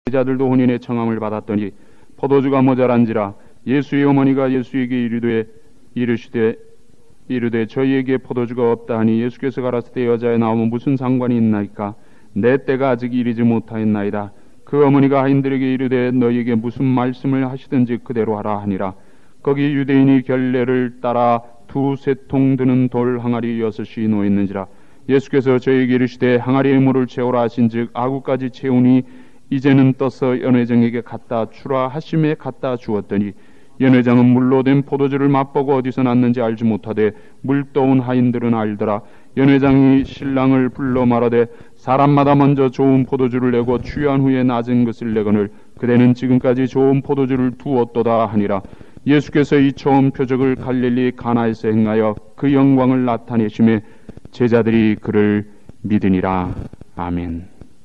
제자들도 혼인의 청함을 받았더니 포도주가 모자란지라 예수의 어머니가 예수에게 이르되 저희에게 포도주가 없다 하니 예수께서 가라사대 여자에 나오면 무슨 상관이 있나이까? 내 때가 아직 이르지 못하였나이다. 그 어머니가 하인들에게 이르되 너희에게 무슨 말씀을 하시든지 그대로 하라 하니라. 거기 유대인이 결례를 따라 두세 통 드는 돌 항아리 6이 놓였는지라. 예수께서 저희에게 이르시되 항아리에 물을 채우라 하신즉 아구까지 채우니 이제는 떠서 연회장에게 갖다 주라 하심에 갖다 주었더니 연회장은 물로 된 포도주를 맛보고 어디서 났는지 알지 못하되 물 떠온 하인들은 알더라. 연회장이 신랑을 불러 말하되 사람마다 먼저 좋은 포도주를 내고 취한 후에 낮은 것을 내거늘 그대는 지금까지 좋은 포도주를 두었도다 하니라. 예수께서 이 처음 표적을 갈릴리 가나에서 행하여 그 영광을 나타내심에 제자들이 그를 믿으니라. 아멘.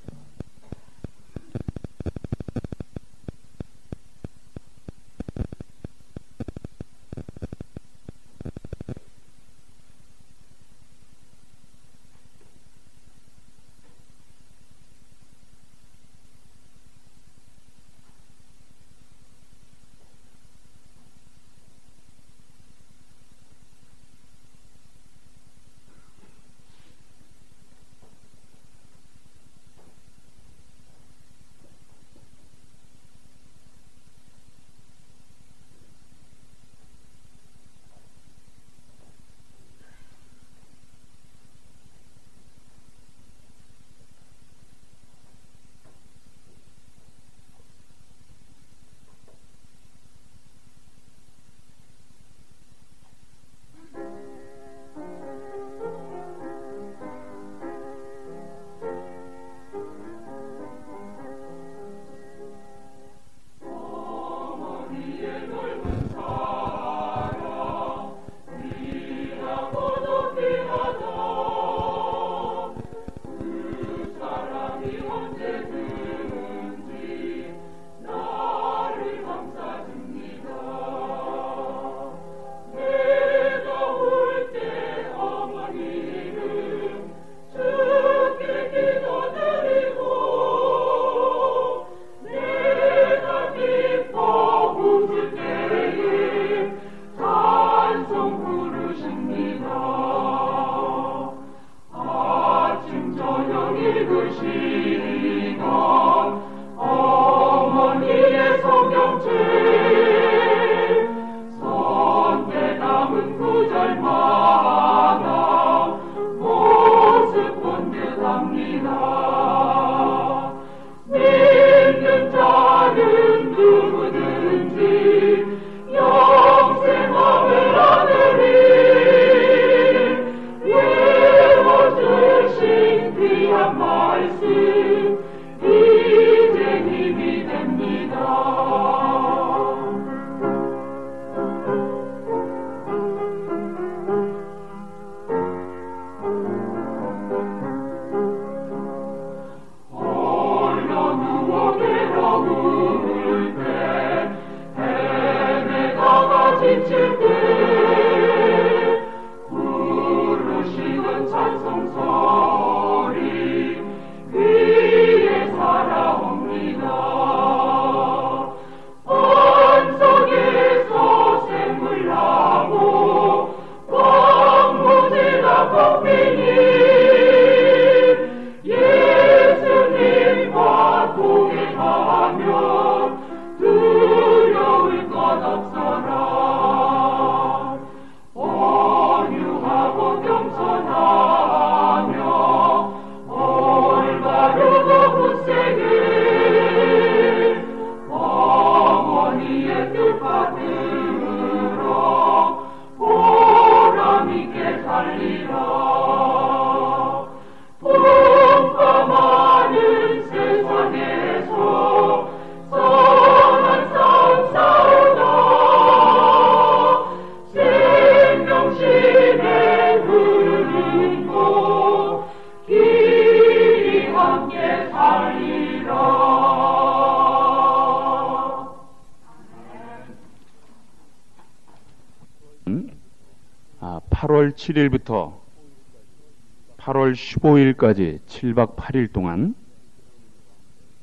아, 8월 7일부터 8월 15일까지 7박 8일 동안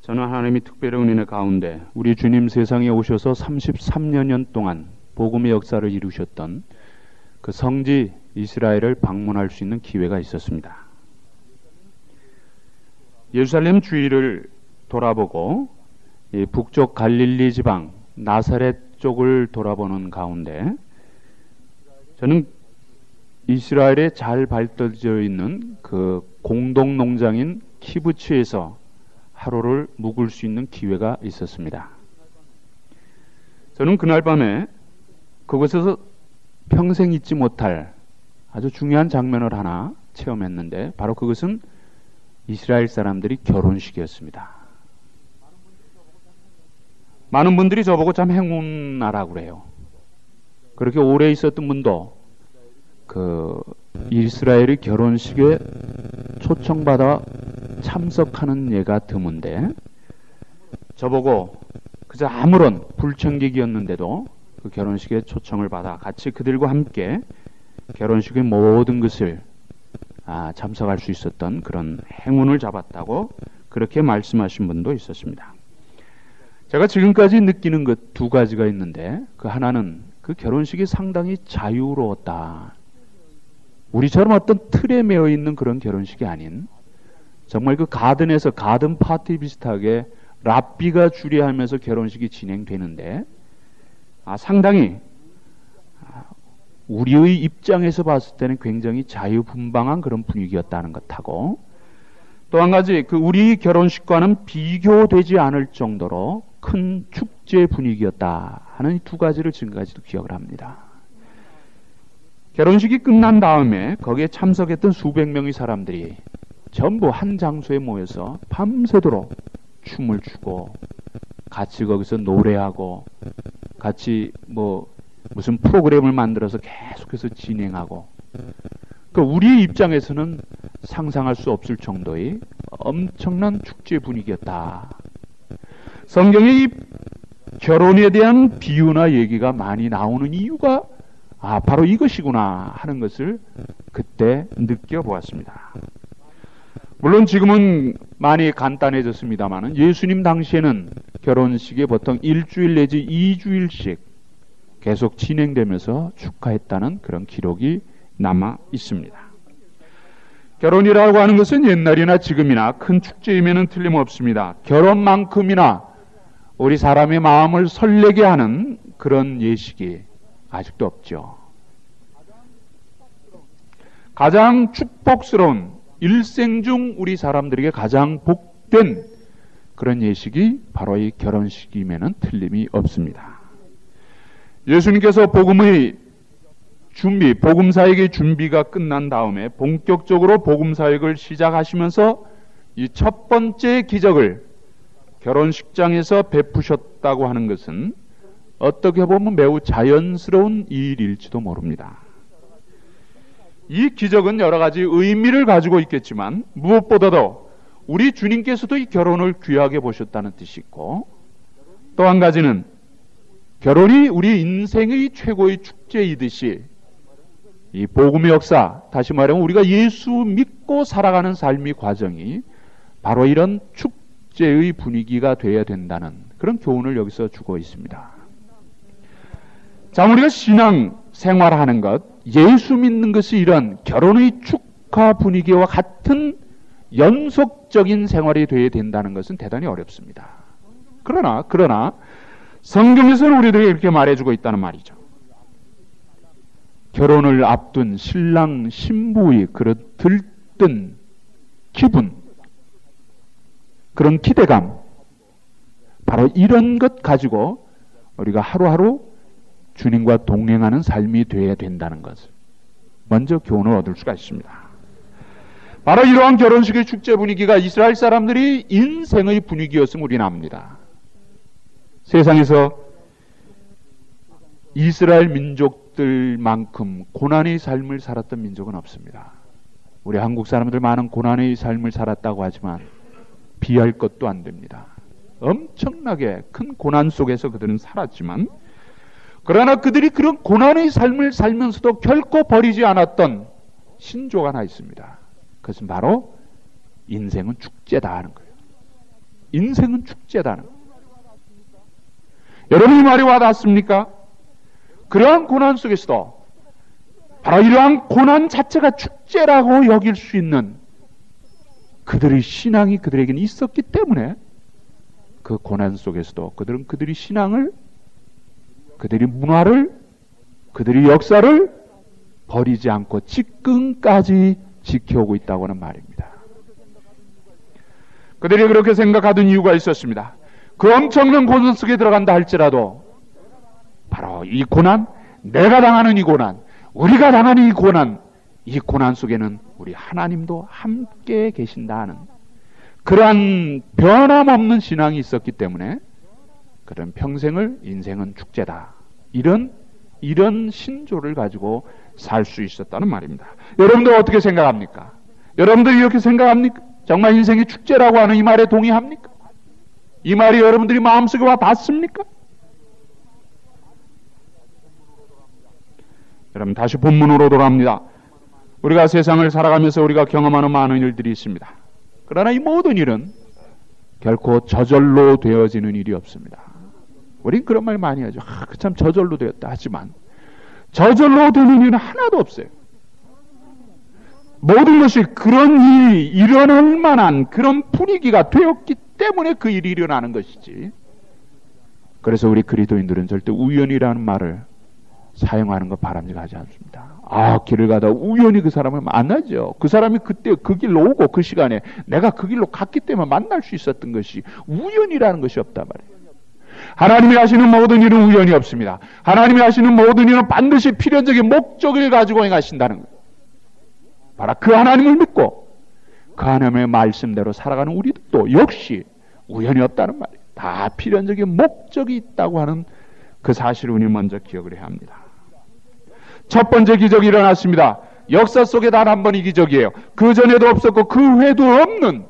저는 하나님이 특별히 은혜 가운데 우리 주님 세상에 오셔서 33년 동안 복음의 역사를 이루셨던 그 성지 이스라엘을 방문할 수 있는 기회가 있었습니다. 예루살렘 주위를 돌아보고 이 북쪽 갈릴리 지방 나사렛 쪽을 돌아보는 가운데 저는 이스라엘에 잘 발달되어 있는 그 공동 농장인 키부츠에서 하루를 묵을 수 있는 기회가 있었습니다. 저는 그날 밤에 그곳에서 평생 잊지 못할 아주 중요한 장면을 하나 체험했는데 바로 그것은 이스라엘 사람들이 결혼식이었습니다. 많은 분들이 저보고 참 행운나라고 그래요. 그렇게 오래 있었던 분도 그 이스라엘의 결혼식에 초청받아 참석하는 예가 드문데 저보고 그저 아무런 불청객이었는데도 그 결혼식에 초청을 받아 같이 그들과 함께 결혼식의 모든 것을 참석할 수 있었던 그런 행운을 잡았다고 그렇게 말씀하신 분도 있었습니다. 제가 지금까지 느끼는 것 두 가지가 있는데 그 하나는 그 결혼식이 상당히 자유로웠다. 우리처럼 어떤 틀에 매여 있는 그런 결혼식이 아닌 정말 그 가든에서 가든 파티 비슷하게 랍비가 주례하면서 결혼식이 진행되는데 상당히 우리의 입장에서 봤을 때는 굉장히 자유분방한 그런 분위기였다는 것하고 또 한 가지 그 우리 결혼식과는 비교되지 않을 정도로 큰 축제 분위기였다 하는 이 두 가지를 지금까지도 기억을 합니다. 결혼식이 끝난 다음에 거기에 참석했던 수백 명의 사람들이 전부 한 장소에 모여서 밤새도록 춤을 추고 같이 거기서 노래하고 같이 무슨 프로그램을 만들어서 계속해서 진행하고 그 우리의 입장에서는 상상할 수 없을 정도의 엄청난 축제 분위기였다. 성경에 이 결혼에 대한 비유나 얘기가 많이 나오는 이유가 바로 이것이구나 하는 것을 그때 느껴보았습니다. 물론 지금은 많이 간단해졌습니다만 예수님 당시에는 결혼식이 보통 일주일 내지 2주일씩 계속 진행되면서 축하했다는 그런 기록이 남아 있습니다. 결혼이라고 하는 것은 옛날이나 지금이나 큰 축제임에는 틀림없습니다. 결혼만큼이나 우리 사람의 마음을 설레게 하는 그런 예식이 아직도 없죠. 가장 축복스러운 일생 중 우리 사람들에게 가장 복된 그런 예식이 바로 이 결혼식임에는 틀림이 없습니다. 예수님께서 복음의 준비, 복음사역의 준비가 끝난 다음에 본격적으로 복음사역을 시작하시면서 이 첫 번째 기적을 결혼식장에서 베푸셨다고 하는 것은 어떻게 보면 매우 자연스러운 일일지도 모릅니다. 이 기적은 여러 가지 의미를 가지고 있겠지만 무엇보다도 우리 주님께서도 이 결혼을 귀하게 보셨다는 뜻이 있고 또 한 가지는 결혼이 우리 인생의 최고의 축제이듯이 이 복음의 역사, 다시 말하면 우리가 예수 믿고 살아가는 삶의 과정이 바로 이런 축제의 분위기가 되어야 된다는 그런 교훈을 여기서 주고 있습니다. 자, 우리가 신앙 생활하는 것, 예수 믿는 것이 이런 결혼의 축하 분위기와 같은 연속적인 생활이 되어야 된다는 것은 대단히 어렵습니다. 그러나 성경에서는 우리들에게 이렇게 말해주고 있다는 말이죠. 결혼을 앞둔 신랑 신부의 그런 들뜬 기분, 그런 기대감, 바로 이런 것 가지고 우리가 하루하루 주님과 동행하는 삶이 되어야 된다는 것을 먼저 교훈을 얻을 수가 있습니다. 바로 이러한 결혼식의 축제 분위기가 이스라엘 사람들이 인생의 분위기였음을 우리는 압니다. 세상에서 이스라엘 민족들만큼 고난의 삶을 살았던 민족은 없습니다. 우리 한국 사람들 많은 고난의 삶을 살았다고 하지만 비할 것도 안 됩니다. 엄청나게 큰 고난 속에서 그들은 살았지만 그러나 그들이 그런 고난의 삶을 살면서도 결코 버리지 않았던 신조가 하나 있습니다. 그것은 바로 인생은 축제다 하는 거예요. 인생은 축제다는 거예요. 여러분 이 말이 와닿습니까? 그러한 고난 속에서도 바로 이러한 고난 자체가 축제라고 여길 수 있는 그들의 신앙이 그들에게는 있었기 때문에 그 고난 속에서도 그들은 그들의 신앙을, 그들의 문화를, 그들의 역사를 버리지 않고 지금까지 지켜오고 있다고 하는 말입니다. 그들이 그렇게 생각하던 이유가 있었습니다. 그 엄청난 고난 속에 들어간다 할지라도 바로 이 고난, 내가 당하는 이 고난, 우리가 당하는 이 고난 속에는 우리 하나님도 함께 계신다는 그러한 변함없는 신앙이 있었기 때문에 그런 평생을 인생은 축제다, 이런 신조를 가지고 살 수 있었다는 말입니다. 여러분들 어떻게 생각합니까? 여러분들이 이렇게 생각합니까? 정말 인생이 축제라고 하는 이 말에 동의합니까? 이 말이 여러분들이 마음속에 와 닿습니까? 여러분, 다시 본문으로 돌아갑니다. 우리가 세상을 살아가면서 우리가 경험하는 많은 일들이 있습니다. 그러나 이 모든 일은 결코 저절로 되어지는 일이 없습니다. 우린 그런 말 많이 하죠. 참 저절로 되었다. 하지만 저절로 되는 일은 하나도 없어요. 모든 것이 그런 일이 일어날 만한 그런 분위기가 되었기 때문에 그 일이 일어나는 것이지. 그래서 우리 그리스도인들은 절대 우연이라는 말을 사용하는 거 바람직하지 않습니다. 길을 가다 우연히 그 사람을 만나죠. 그 사람이 그때 그 길로 오고 그 시간에 내가 그 길로 갔기 때문에 만날 수 있었던 것이 우연이라는 것이 없단 말이에요. 하나님이 하시는 모든 일은 우연이 없습니다. 하나님이 하시는 모든 일은 반드시 필연적인 목적을 가지고 행하신다는 거예요. 바로 그 하나님을 믿고 그 하나님의 말씀대로 살아가는 우리도 역시 우연이 없다는 말이에요. 다 필연적인 목적이 있다고 하는 그 사실을 우리 먼저 기억을 해야 합니다. 첫 번째 기적이 일어났습니다. 역사 속에 단 한 번이 기적이에요. 그 전에도 없었고 그 후에도 없는,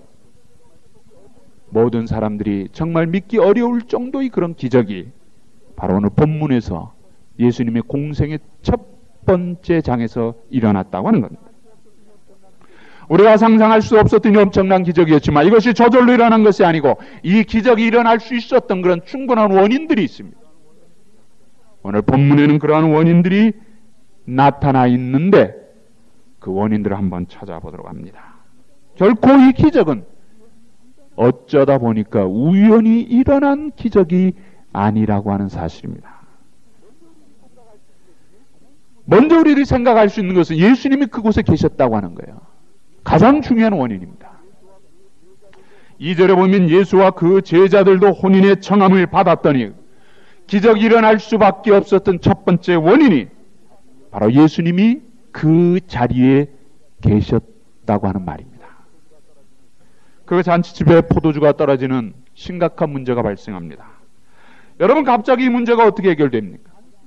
모든 사람들이 정말 믿기 어려울 정도의 그런 기적이 바로 오늘 본문에서 예수님의 공생의 첫 번째 장에서 일어났다고 하는 겁니다. 우리가 상상할 수 없었던 엄청난 기적이었지만 이것이 저절로 일어난 것이 아니고 이 기적이 일어날 수 있었던 그런 충분한 원인들이 있습니다. 오늘 본문에는 그러한 원인들이 나타나 있는데 그 원인들을 한번 찾아보도록 합니다. 결코 이 기적은 어쩌다 보니까 우연히 일어난 기적이 아니라고 하는 사실입니다. 먼저 우리들이 생각할 수 있는 것은 예수님이 그곳에 계셨다고 하는 거예요. 가장 중요한 원인입니다. 2절에 보면 예수와 그 제자들도 혼인의 청함을 받았더니 기적이 일어날 수밖에 없었던 첫 번째 원인이 바로 예수님이 그 자리에 계셨다고 하는 말입니다. 그 잔치집에 포도주가 떨어지는 심각한 문제가 발생합니다. 여러분, 갑자기 이 문제가 어떻게 해결됩니까?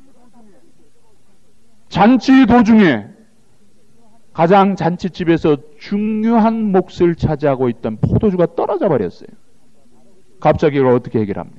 잔치 도중에 가장 잔치집에서 중요한 몫을 차지하고 있던 포도주가 떨어져 버렸어요. 갑자기 이걸 어떻게 해결합니까?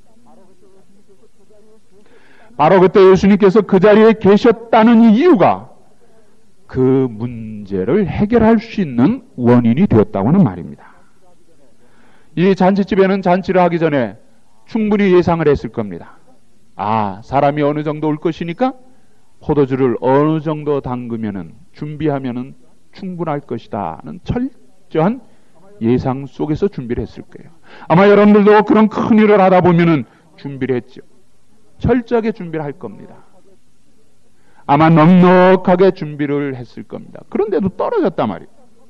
바로 그때 예수님께서 그 자리에 계셨다는 이유가 그 문제를 해결할 수 있는 원인이 되었다고 하는 말입니다. 이 잔치집에는 잔치를 하기 전에 충분히 예상을 했을 겁니다. 사람이 어느 정도 올 것이니까 포도주를 어느 정도 담그면은, 준비하면은 충분할 것이다는 철저한 예상 속에서 준비를 했을 거예요. 아마 여러분들도 그런 큰 일을 하다 보면은 준비를 했죠. 철저하게 준비를 할 겁니다. 아마 넉넉하게 준비를 했을 겁니다. 그런데도 떨어졌단 말이에요.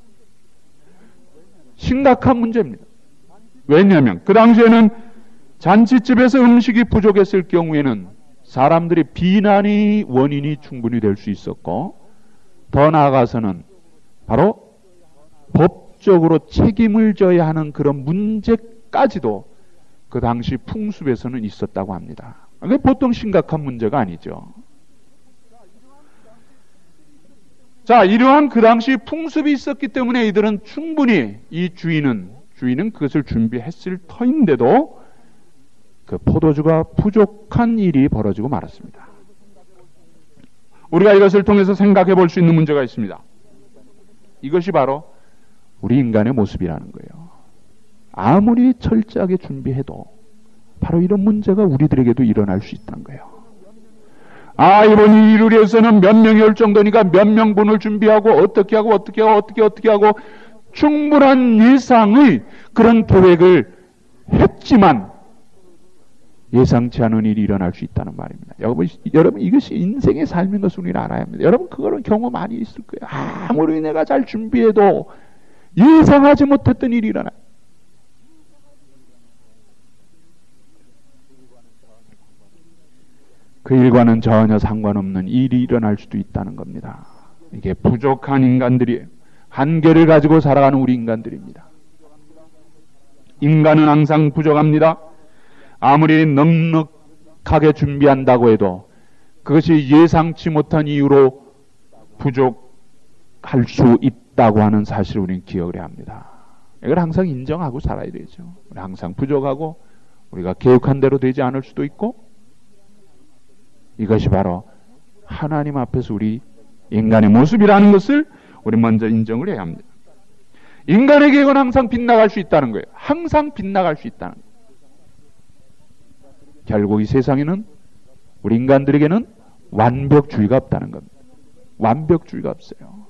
심각한 문제입니다. 왜냐하면 그 당시에는 잔치집에서 음식이 부족했을 경우에는 사람들이 비난이 원인이 충분히 될 수 있었고, 더 나아가서는 바로 법적으로 책임을 져야 하는 그런 문제까지도 그 당시 풍습에서는 있었다고 합니다. 그게 보통 심각한 문제가 아니죠. 자, 이러한 그 당시 풍습이 있었기 때문에 이들은 충분히 이 주인은 그것을 준비했을 터인데도 그 포도주가 부족한 일이 벌어지고 말았습니다. 우리가 이것을 통해서 생각해 볼 수 있는 문제가 있습니다. 이것이 바로 우리 인간의 모습이라는 거예요. 아무리 철저하게 준비해도 바로 이런 문제가 우리들에게도 일어날 수 있다는 거예요. 이번 일을 위해서는 몇 명이 올 정도니까 몇 명분을 준비하고 어떻게 하고 충분한 예상의 그런 계획을 했지만 예상치 않은 일이 일어날 수 있다는 말입니다. 여러분 이것이 인생의 삶인 것을 우리는 알아야 합니다. 여러분 그거는 경험 많이 있을 거예요. 아무리 내가 잘 준비해도 예상하지 못했던 일이 일어나요. 그 일과는 전혀 상관없는 일이 일어날 수도 있다는 겁니다. 이게 부족한 인간들이에요. 한계를 가지고 살아가는 우리 인간들입니다. 인간은 항상 부족합니다. 아무리 넉넉하게 준비한다고 해도 그것이 예상치 못한 이유로 부족할 수 있다고 하는 사실을 우리는 기억을 해야 합니다. 이걸 항상 인정하고 살아야 되죠. 우리 항상 부족하고 우리가 계획한 대로 되지 않을 수도 있고, 이것이 바로 하나님 앞에서 우리 인간의 모습이라는 것을 우리 먼저 인정을 해야 합니다. 인간의 계획은 항상 빗나갈 수 있다는 거예요. 항상 빗나갈 수 있다는 거예요. 결국 이 세상에는 우리 인간들에게는 완벽주의가 없다는 겁니다. 완벽주의가 없어요.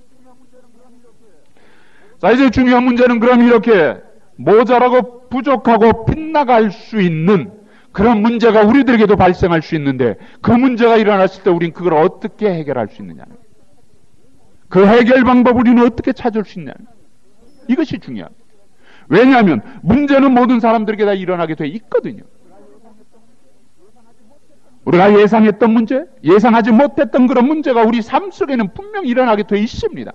자, 이제 중요한 문제는 그럼 이렇게 모자라고 부족하고 빗나갈 수 있는 그런 문제가 우리들에게도 발생할 수 있는데, 그 문제가 일어났을 때 우린 그걸 어떻게 해결할 수 있느냐는 거예요. 그 해결 방법을 우리는 어떻게 찾을 수 있느냐는 거예요. 이것이 중요합니다. 왜냐하면 문제는 모든 사람들에게 다 일어나게 돼 있거든요. 우리가 예상했던 문제, 예상하지 못했던 그런 문제가 우리 삶 속에는 분명히 일어나게 돼 있습니다.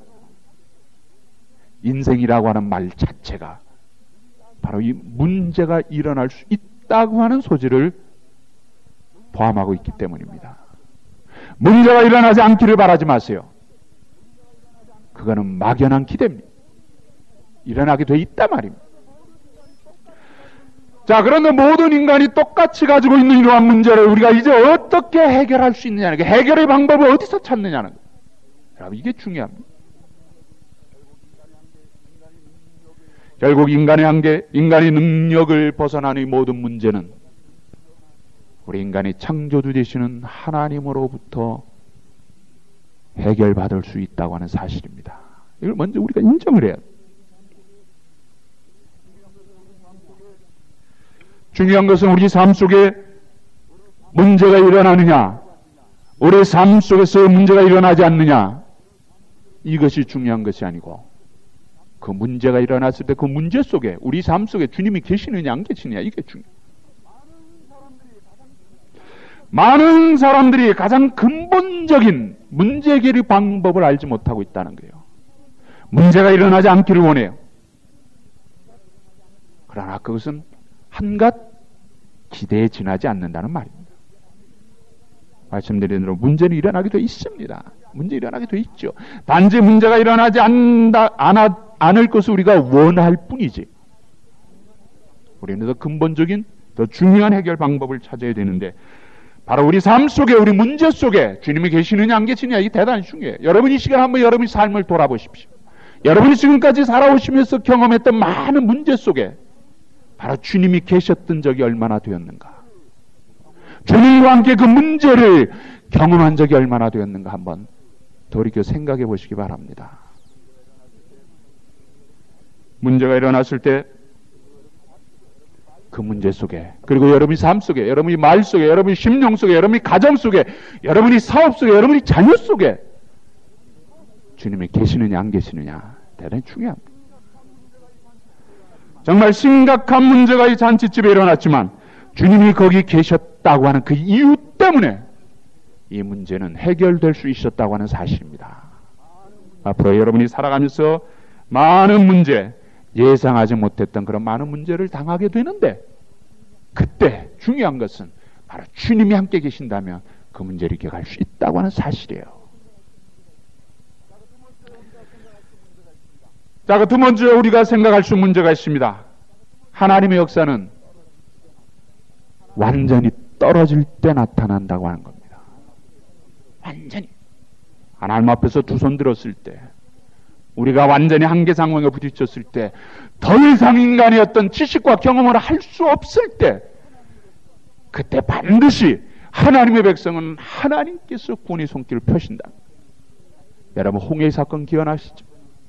인생이라고 하는 말 자체가 바로 이 문제가 일어날 수 있다고 하는 소지를 포함하고 있기 때문입니다. 문제가 일어나지 않기를 바라지 마세요. 그거는 막연한 기대입니다. 일어나게 돼 있단 말입니다. 자, 그런데 모든 인간이 똑같이 가지고 있는 이러한 문제를 우리가 이제 어떻게 해결할 수 있느냐는 게, 해결의 방법을 어디서 찾느냐는 거예요. 여러분, 이게 중요합니다. 결국 인간의 한계, 인간의 능력을 벗어나는 이 모든 문제는 우리 인간의 창조주 되시는 하나님으로부터 해결받을 수 있다고 하는 사실입니다. 이걸 먼저 우리가 인정을 해야 돼요. 중요한 것은 우리 삶 속에 문제가 일어나느냐, 우리 삶 속에서 문제가 일어나지 않느냐, 이것이 중요한 것이 아니고, 그 문제가 일어났을 때 그 문제 속에, 우리 삶 속에 주님이 계시느냐 안 계시느냐, 이게 중요해요. 많은 사람들이 가장 근본적인 문제 해결의 방법을 알지 못하고 있다는 거예요. 문제가 일어나지 않기를 원해요. 그러나 그것은 한갓 기대에 지나지 않는다는 말입니다. 말씀드린 대로 문제는 일어나게 돼 있습니다. 문제 일어나게 돼 있죠. 단지 문제가 일어나지 않을 것을 우리가 원할 뿐이지, 우리는 더 근본적인, 더 중요한 해결 방법을 찾아야 되는데, 바로 우리 삶 속에, 우리 문제 속에 주님이 계시느냐 안 계시느냐, 이게 대단히 중요해요. 여러분 이 시간 한번 여러분의 삶을 돌아보십시오. 여러분이 지금까지 살아오시면서 경험했던 많은 문제 속에 바로 주님이 계셨던 적이 얼마나 되었는가, 주님과 함께 그 문제를 경험한 적이 얼마나 되었는가 한번 돌이켜 생각해 보시기 바랍니다. 문제가 일어났을 때 그 문제 속에, 그리고 여러분이 삶 속에, 여러분이 말 속에, 여러분이 심령 속에, 여러분이 가정 속에, 여러분이 사업 속에, 여러분이 자녀 속에 주님이 계시느냐 안 계시느냐, 대단히 중요합니다. 정말 심각한 문제가 이 잔치집에 일어났지만 주님이 거기 계셨다고 하는 그 이유 때문에 이 문제는 해결될 수 있었다고 하는 사실입니다. 앞으로 여러분이 살아가면서 많은 문제, 예상하지 못했던 그런 많은 문제를 당하게 되는데, 그때 중요한 것은 바로 주님이 함께 계신다면 그 문제를 이겨갈 수 있다고 하는 사실이에요. 자, 그 두 번째 우리가 생각할 수 있는 문제가 있습니다. 하나님의 역사는 완전히 떨어질 때 나타난다고 하는 겁니다. 완전히 하나님 앞에서 두 손 들었을 때, 우리가 완전히 한계 상황에 부딪혔을 때, 더 이상 인간의 어떤 지식과 경험을 할 수 없을 때, 그때 반드시 하나님의 백성은 하나님께서 구원의 손길을 펴신다. 여러분, 홍해 사건 기억나시죠?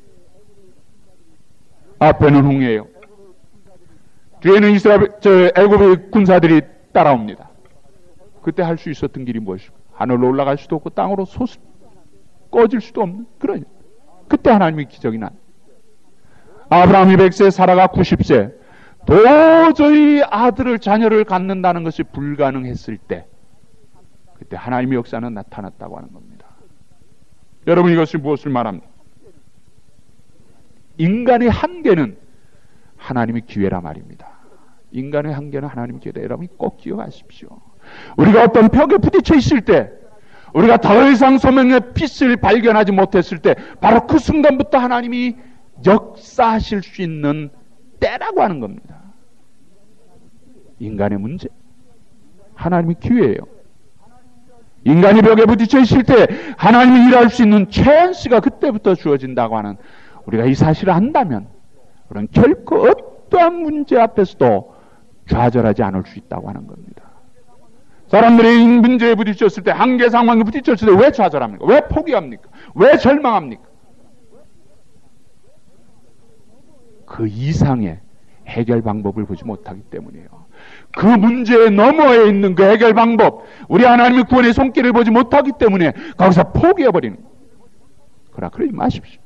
앞에는 홍해예요. 뒤에는 애굽의 군사들이 따라옵니다. 그때 할 수 있었던 길이 무엇일까? 하늘로 올라갈 수도 없고 땅으로 꺼질 수도 없는 그런, 그때 하나님의 기적이 난. 아브라함이 100세, 사라가 90세, 도저히 아들을, 자녀를 갖는다는 것이 불가능했을 때, 그때 하나님의 역사는 나타났다고 하는 겁니다. 여러분, 이것이 무엇을 말합니까? 인간의 한계는 하나님의 기회라 말입니다. 인간의 한계는 하나님의 기회다. 여러분 꼭 기억하십시오. 우리가 어떤 벽에 부딪혀 있을 때, 우리가 더 이상 소명의 빛을 발견하지 못했을 때, 바로 그 순간부터 하나님이 역사하실 수 있는 때라고 하는 겁니다. 인간의 문제, 하나님의 기회예요. 인간이 벽에 부딪혀 있을 때 하나님이 일할 수 있는 찬스가 그때부터 주어진다고 하는, 우리가 이 사실을 안다면 우리는 결코 어떠한 문제 앞에서도 좌절하지 않을 수 있다고 하는 겁니다. 사람들이 문제에 부딪혔을 때, 한계 상황에 부딪혔을 때 왜 좌절합니까? 왜 포기합니까? 왜 절망합니까? 그 이상의 해결 방법을 보지 못하기 때문이에요. 그 문제에 너머에 있는 그 해결 방법, 우리 하나님의 구원의 손길을 보지 못하기 때문에 거기서 포기해버리는 거예요. 그러나 그러지 마십시오.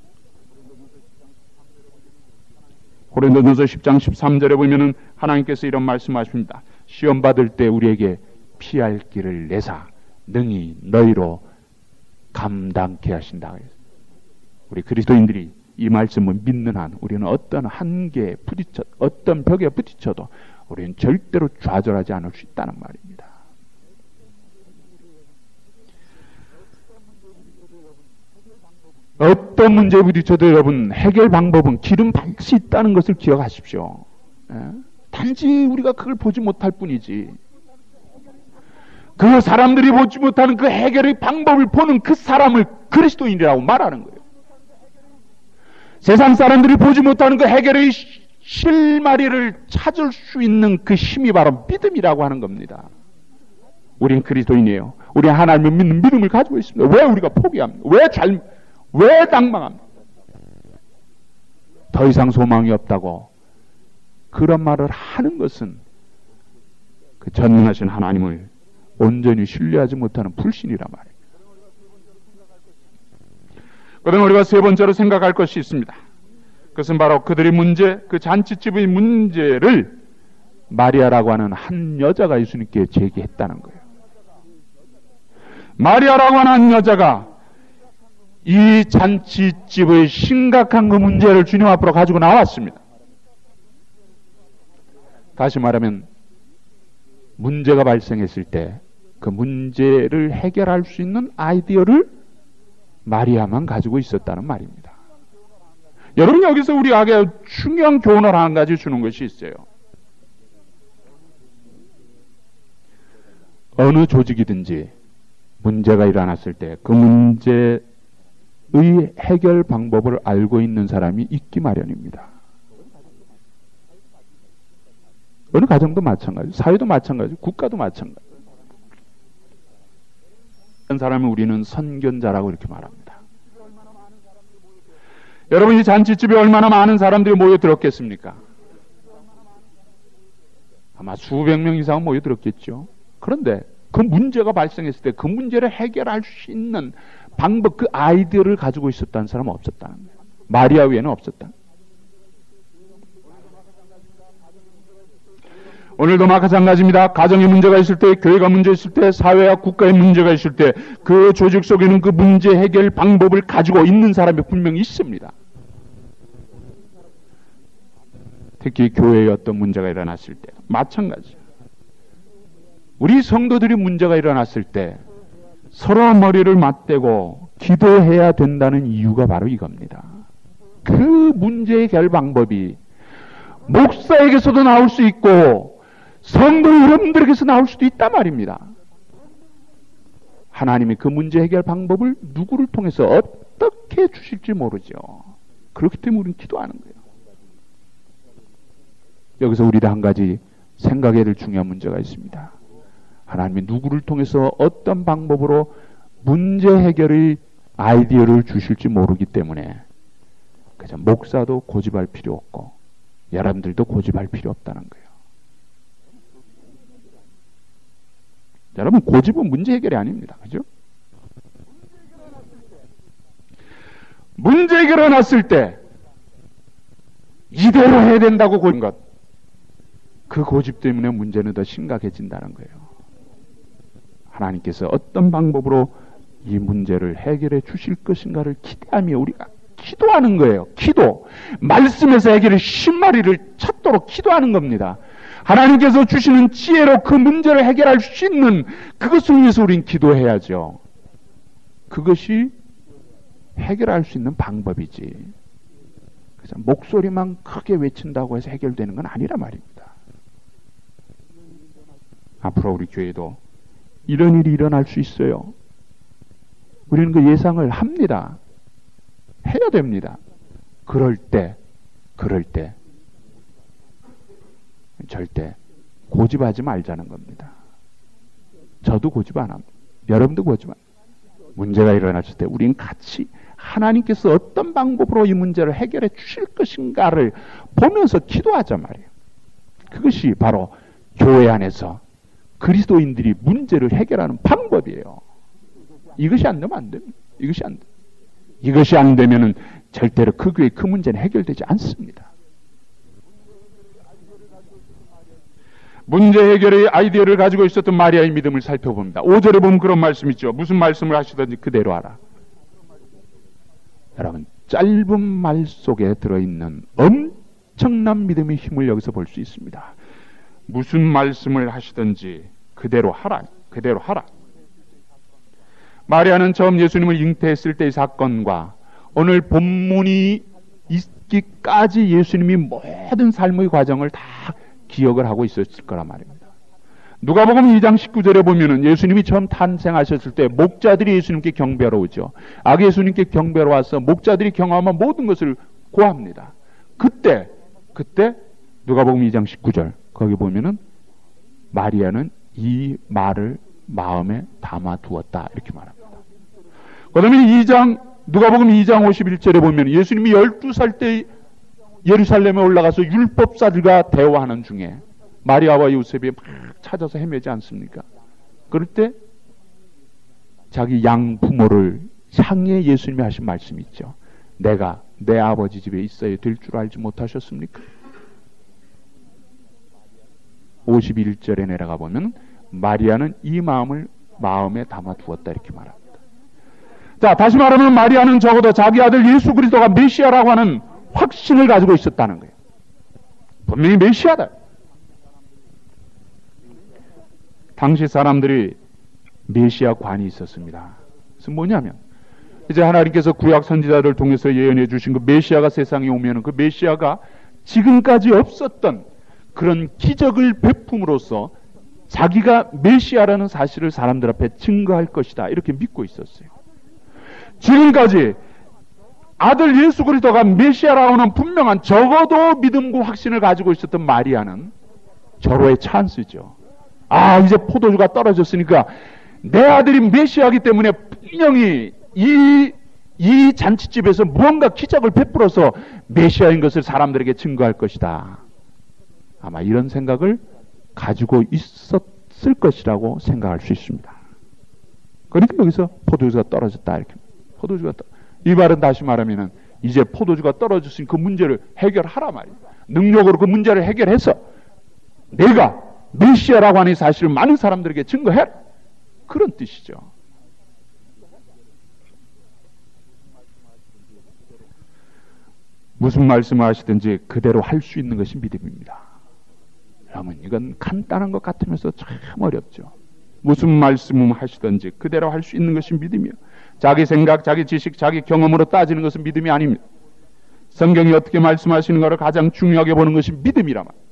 고린도전서 10장 13절에 보면은 하나님께서 이런 말씀하십니다. 시험 받을 때 우리에게 피할 길을 내사 능히 너희로 감당케 하신다. 우리 그리스도인들이 이 말씀을 믿는 한 우리는 어떤 한계에 어떤 벽에 부딪혀도 우리는 절대로 좌절하지 않을 수 있다는 말입니다. 어떤 문제에 부딪혀도 여러분, 해결 방법은 길은 반드시 있다는 것을 기억하십시오. 단지 우리가 그걸 보지 못할 뿐이지, 그 사람들이 보지 못하는 그 해결의 방법을 보는 그 사람을 그리스도인이라고 말하는 거예요. 세상 사람들이 보지 못하는 그 해결의 실마리를 찾을 수 있는 그 힘이 바로 믿음이라고 하는 겁니다. 우리는 그리스도인이에요. 우리는 하나님을 믿는 믿음을 가지고 있습니다. 왜 우리가 포기합니까? 왜 낭망합니까? 더 이상 소망이 없다고 그런 말을 하는 것은 그 전능하신 하나님을 온전히 신뢰하지 못하는 불신이란 말이에요. 그다음에 우리가 세 번째로 생각할 것이 있습니다. 그것은 바로 그들의 문제, 그 잔치집의 문제를 마리아라고 하는 한 여자가 예수님께 제기했다는 거예요. 마리아라고 하는 한 여자가 이 잔치집의 심각한 그 문제를 주님 앞으로 가지고 나왔습니다. 다시 말하면 문제가 발생했을 때 그 문제를 해결할 수 있는 아이디어를 마리아만 가지고 있었다는 말입니다. 여러분, 여기서 우리에게 중요한 교훈을 한 가지 주는 것이 있어요. 어느 조직이든지 문제가 일어났을 때 그 문제의 해결 방법을 알고 있는 사람이 있기 마련입니다. 어느 가정도 마찬가지, 사회도 마찬가지, 국가도 마찬가지. 그런 사람을 우리는 선견자라고 이렇게 말합니다. 여러분, 이 잔치집에 얼마나 많은 사람들이 모여들었겠습니까? 아마 수백 명 이상 모여들었겠죠. 그런데 그 문제가 발생했을 때 그 문제를 해결할 수 있는 방법, 그 아이디어를 가지고 있었다는 사람은 없었다는 거예요. 마리아 외에는 없었다. 오늘도 마찬가지입니다. 가정에 문제가 있을 때, 교회가 문제 있을 때, 사회와 국가에 문제가 있을 때 그 조직 속에는 그 문제 해결 방법을 가지고 있는 사람이 분명히 있습니다. 특히 교회에 어떤 문제가 일어났을 때 마찬가지. 우리 성도들이 문제가 일어났을 때 서로 머리를 맞대고 기도해야 된다는 이유가 바로 이겁니다. 그 문제 해결 방법이 목사에게서도 나올 수 있고 성도 여러분들에게서 나올 수도 있단 말입니다. 하나님이 그 문제 해결 방법을 누구를 통해서 어떻게 주실지 모르죠. 그렇기 때문에 우리는 기도하는 거예요. 여기서 우리도 한 가지 생각해야 될 중요한 문제가 있습니다. 하나님이 누구를 통해서 어떤 방법으로 문제 해결의 아이디어를 주실지 모르기 때문에 그래서 목사도 고집할 필요 없고 여러분들도 고집할 필요 없다는 거예요. 여러분, 고집은 문제 해결이 아닙니다. 그죠? 문제 해결이 났을 때 이대로 해야 된다고 고집한 것, 그 고집 때문에 문제는 더 심각해진다는 거예요. 하나님께서 어떤 방법으로 이 문제를 해결해 주실 것인가를 기대하며 우리가 기도하는 거예요. 기도. 말씀에서 해결의 신마리를 찾도록 기도하는 겁니다. 하나님께서 주시는 지혜로 그 문제를 해결할 수 있는 그것을 위해서 우린 기도해야죠. 그것이 해결할 수 있는 방법이지. 그래서 목소리만 크게 외친다고 해서 해결되는 건 아니란 말입니다. 앞으로 우리 교회도 이런 일이 일어날 수 있어요. 우리는 그 예상을 합니다. 해야 됩니다. 그럴 때 절대 고집하지 말자는 겁니다. 저도 고집 안 합니다. 여러분도 고집 안 합니다. 문제가 일어났을 때 우리는 같이 하나님께서 어떤 방법으로 이 문제를 해결해 주실 것인가를 보면서 기도하자 말이에요. 그것이 바로 교회 안에서 그리스도인들이 문제를 해결하는 방법이에요. 이것이 안 되면 안 됩니다. 이것이 안 되면은 절대로 그 교회 그 문제는 해결되지 않습니다. 문제 해결의 아이디어를 가지고 있었던 마리아의 믿음을 살펴봅니다. 5절에 보면 그런 말씀 있죠. 무슨 말씀을 하시든지 그대로 하라. 여러분, 짧은 말 속에 들어있는 엄청난 믿음의 힘을 여기서 볼 수 있습니다. 무슨 말씀을 하시든지 그대로 하라. 그대로 하라. 마리아는 처음 예수님을 잉태했을 때의 사건과 오늘 본문이 있기까지 예수님이 모든 삶의 과정을 다 기억을 하고 있었을 거란 말입니다. 누가복음 2장 19절에 보면은 예수님이 처음 탄생하셨을 때 목자들이 예수님께 경배하러 오죠. 아기 예수님께 경배하러 와서 목자들이 경험한 모든 것을 고합니다. 그때 누가복음 2장 19절 거기 보면은 마리아는 이 말을 마음에 담아두었다 이렇게 말합니다. 그 다음에 누가복음 2장 51절에 보면 예수님이 12살 때 예루살렘에 올라가서 율법사들과 대화하는 중에 마리아와 요셉이 막 찾아서 헤매지 않습니까? 그럴 때 자기 양 부모를 향해 예수님이 하신 말씀이 있죠. 내가 내 아버지 집에 있어야 될 줄 알지 못하셨습니까? 51절에 내려가 보면 마리아는 이 마음을 마음에 담아두었다 이렇게 말합니다. 자, 다시 말하면 마리아는 적어도 자기 아들 예수 그리스도가 메시아라고 하는 확신을 가지고 있었다는 거예요. 분명히 메시아다. 당시 사람들이 메시아관이 있었습니다. 그래서 뭐냐면 이제 하나님께서 구약 선지자를 통해서 예언해 주신 그 메시아가 세상에 오면 그 메시아가 지금까지 없었던 그런 기적을 베품으로써 자기가 메시아라는 사실을 사람들 앞에 증거할 것이다 이렇게 믿고 있었어요. 지금까지 아들 예수 그리스도가 메시아라고 하는 분명한 적어도 믿음과 확신을 가지고 있었던 마리아는 절호의 찬스죠. 아, 이제 포도주가 떨어졌으니까 내 아들이 메시아이기 때문에 분명히 이 잔치집에서 무언가 기적을 베풀어서 메시아인 것을 사람들에게 증거할 것이다. 아마 이런 생각을 가지고 있었을 것이라고 생각할 수 있습니다. 그러니까 여기서 포도주가 떨어졌다 이렇게. 이 말은 다시 말하면은 이제 포도주가 떨어졌으니 그 문제를 해결하라 말이에요. 능력으로 그 문제를 해결해서 내가 메시아라고 하는 사실을 많은 사람들에게 증거해라. 그런 뜻이죠. 무슨 말씀을 하시든지 그대로 할 수 있는 것이 믿음입니다. 여러분, 이건 간단한 것 같으면서 참 어렵죠. 무슨 말씀을 하시든지 그대로 할 수 있는 것이 믿음이요. 자기 생각, 자기 지식, 자기 경험으로 따지는 것은 믿음이 아닙니다. 성경이 어떻게 말씀하시는가를 가장 중요하게 보는 것이 믿음이라 말이에요.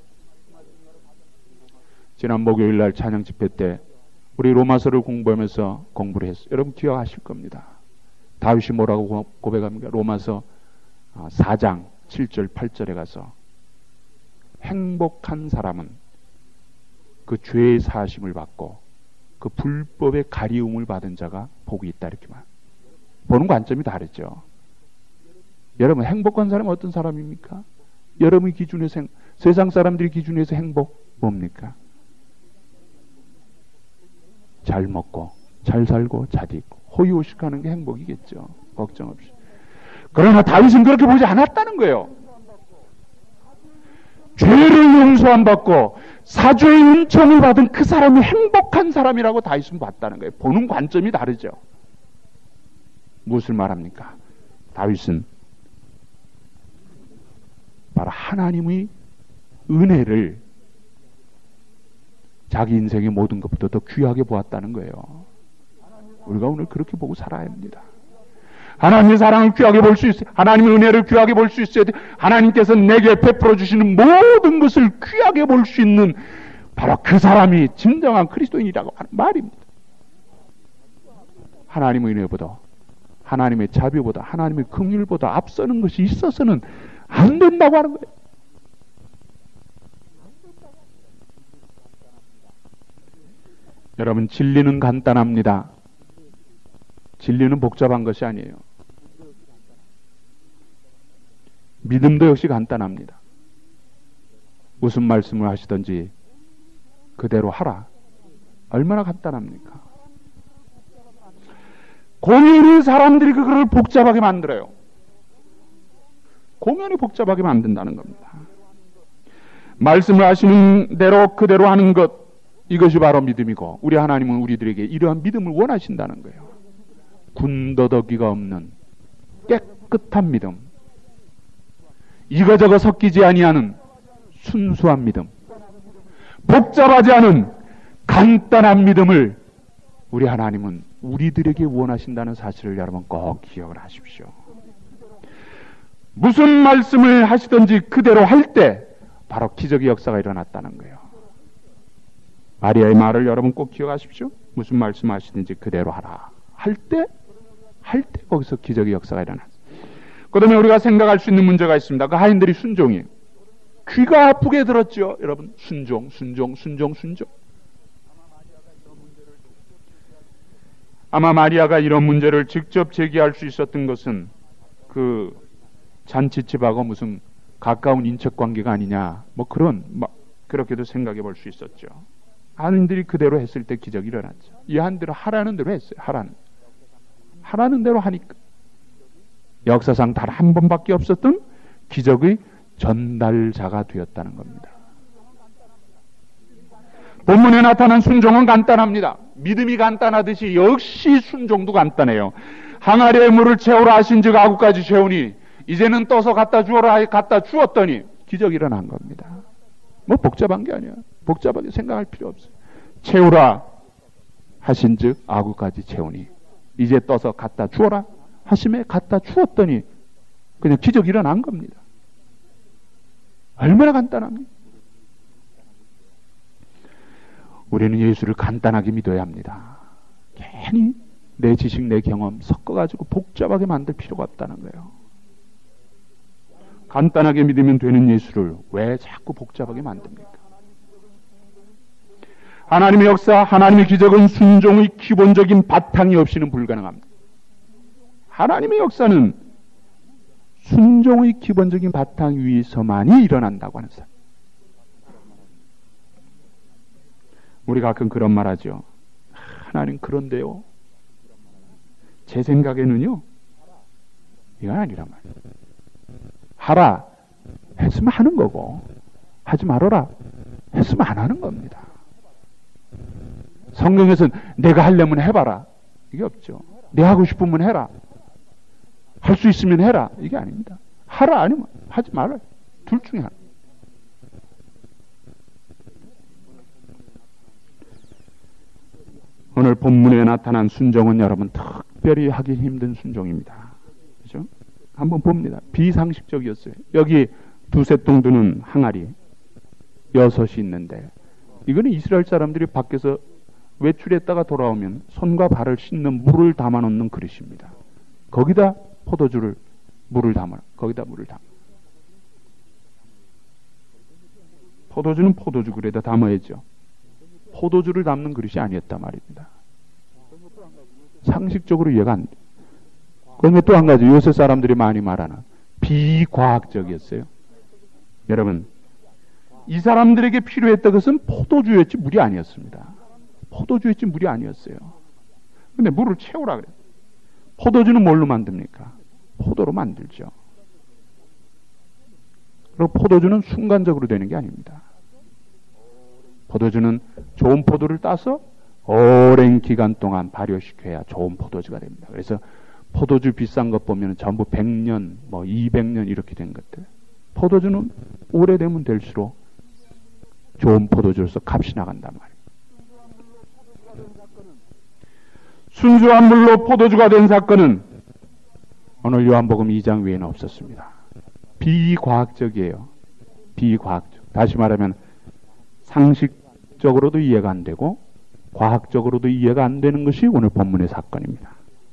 지난 목요일 날 찬양 집회 때 우리 로마서를 공부하면서 공부를 했어요. 여러분 기억하실 겁니다. 다윗이 뭐라고 고백합니까? 로마서 4장 7절 8절에 가서 행복한 사람은 그 죄의 사하심을 받고 그 불법의 가리움을 받은 자가 복이 있다 이렇게 말. 보는 관점이 다르죠. 여러분 행복한 사람은 어떤 사람입니까? 여러분의 기준에서 세상 사람들의 기준에서 행복 뭡니까? 잘 먹고 잘 살고 잘 입고 호의호식하는 게 행복이겠죠. 걱정 없이. 그러나 다윗은 그렇게 보지 않았다는 거예요. 죄를 용서 받고 사죄의 은총을 받은 그 사람이 행복한 사람이라고 다윗은 봤다는 거예요. 보는 관점이 다르죠. 무엇을 말합니까? 다윗은 바로 하나님의 은혜를 자기 인생의 모든 것보다 더 귀하게 보았다는 거예요. 우리가 오늘 그렇게 보고 살아야 합니다. 하나님의 사랑을 귀하게 볼 수 있어요. 하나님의 은혜를 귀하게 볼 수 있어야 돼. 하나님께서 내게 베풀어 주시는 모든 것을 귀하게 볼 수 있는 바로 그 사람이 진정한 그리스도인이라고 하는 말입니다. 하나님의 은혜보다 하나님의 자비보다 하나님의 긍휼보다 앞서는 것이 있어서는 안 된다고 하는 거예요. 여러분 진리는 간단합니다. 진리는 복잡한 것이 아니에요. 믿음도 역시 간단합니다. 무슨 말씀을 하시든지 그대로 하라. 얼마나 간단합니까? 공연히 사람들이 그거를 복잡하게 만들어요. 공연히 복잡하게 만든다는 겁니다. 말씀을 하시는 대로 그대로 하는 것, 이것이 바로 믿음이고 우리 하나님은 우리들에게 이러한 믿음을 원하신다는 거예요. 군더더기가 없는 깨끗한 믿음, 이거저거 섞이지 아니하는 순수한 믿음, 복잡하지 않은 간단한 믿음을 우리 하나님은 우리들에게 원하신다는 사실을 여러분 꼭 기억을 하십시오. 무슨 말씀을 하시든지 그대로 할 때 바로 기적의 역사가 일어났다는 거예요. 마리아의 말을 여러분 꼭 기억하십시오. 무슨 말씀하시든지 그대로 하라. 할 때 거기서 기적의 역사가 일어났어요. 그 다음에 우리가 생각할 수 있는 문제가 있습니다. 그 하인들이 순종이에요. 귀가 아프게 들었죠. 여러분 순종. 아마 마리아가 이런 문제를 직접 제기할 수 있었던 것은 그 잔치집하고 무슨 가까운 인척관계가 아니냐, 뭐 그렇게도 생각해 볼 수 있었죠. 하인들이 그대로 했을 때 기적이 일어났죠. 이 하인들은 하라는 대로 했어요. 하라는 대로 하니까 역사상 단 한 번밖에 없었던 기적의 전달자가 되었다는 겁니다. 본문에 나타난 순종은 간단합니다. 믿음이 간단하듯이 역시 순종도 간단해요. 항아리에 물을 채우라 하신즉 아구까지 채우니 이제는 떠서 갖다 주어라 갖다 주었더니 기적이 일어난 겁니다. 뭐 복잡한 게 아니야. 복잡하게 생각할 필요 없어요. 채우라 하신즉 아구까지 채우니 이제 떠서 갖다 주어라 하심에 갖다 주었더니 그냥 기적이 일어난 겁니다. 얼마나 간단합니까? 우리는 예수를 간단하게 믿어야 합니다. 괜히 내 지식, 내 경험 섞어가지고 복잡하게 만들 필요가 없다는 거예요. 간단하게 믿으면 되는 예수를 왜 자꾸 복잡하게 만듭니까? 하나님의 역사, 하나님의 기적은 순종의 기본적인 바탕이 없이는 불가능합니다. 하나님의 역사는 순종의 기본적인 바탕 위에서만이 일어난다고 하는 사람. 우리 가끔 그런 말 하죠. 하나님 그런데요. 제 생각에는요. 이건 아니란 말이에요. 하라 했으면 하는 거고 하지 말아라 했으면 안 하는 겁니다. 성경에서는 내가 하려면 해봐라 이게 없죠. 내가 하고 싶으면 해라, 할 수 있으면 해라 이게 아닙니다. 하라 아니면 하지 말아라, 둘 중에 하나. 오늘 본문에 나타난 순종은 여러분 특별히 하기 힘든 순종입니다. 그렇죠? 한번 봅니다. 비상식적이었어요. 여기 두세 통 드는 항아리 6이 있는데 이거는 이스라엘 사람들이 밖에서 외출했다가 돌아오면 손과 발을 씻는 물을 담아놓는 그릇입니다. 거기다 포도주를 물을 담으라. 거기다 물을 담아. 포도주는 포도주 그릇에다 담아야죠. 포도주를 담는 그릇이 아니었단 말입니다. 상식적으로 이해가 안 돼. 그런데 또 한 가지, 요새 사람들이 많이 말하는 비과학적이었어요. 여러분, 이 사람들에게 필요했던 것은 포도주였지 물이 아니었습니다. 포도주였지 물이 아니었어요. 근데 물을 채우라 그래요. 포도주는 뭘로 만듭니까? 포도로 만들죠. 그리고 포도주는 순간적으로 되는 게 아닙니다. 포도주는 좋은 포도를 따서 오랜 기간 동안 발효시켜야 좋은 포도주가 됩니다. 그래서 포도주 비싼 것 보면 전부 100년, 200년 이렇게 된 것들. 포도주는 오래되면 될수록 좋은 포도주로서 값이 나간단 말이에요. 순수한 물로 포도주가 된 사건은 오늘 요한복음 2장 외에는 없었습니다. 비과학적이에요. 비과학적. 다시 말하면 상식적으로도 이해가 안 되고 과학적으로도 이해가 안 되는 것이 오늘 본문의 사건입니다.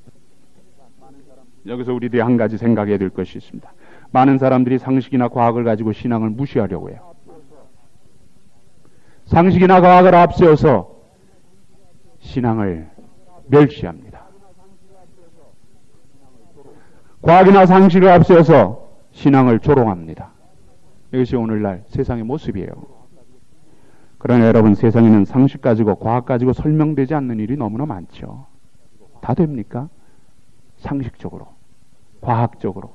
여기서 우리들이 한 가지 생각해야 될 것이 있습니다. 많은 사람들이 상식이나 과학을 가지고 신앙을 무시하려고 해요. 상식이나 과학을 앞세워서 신앙을 멸시합니다. 과학이나 상식을 앞세워서 신앙을 조롱합니다. 이것이 오늘날 세상의 모습이에요. 그러나 여러분, 세상에는 상식 가지고 과학 가지고 설명되지 않는 일이 너무나 많죠. 다 됩니까? 상식적으로, 과학적으로.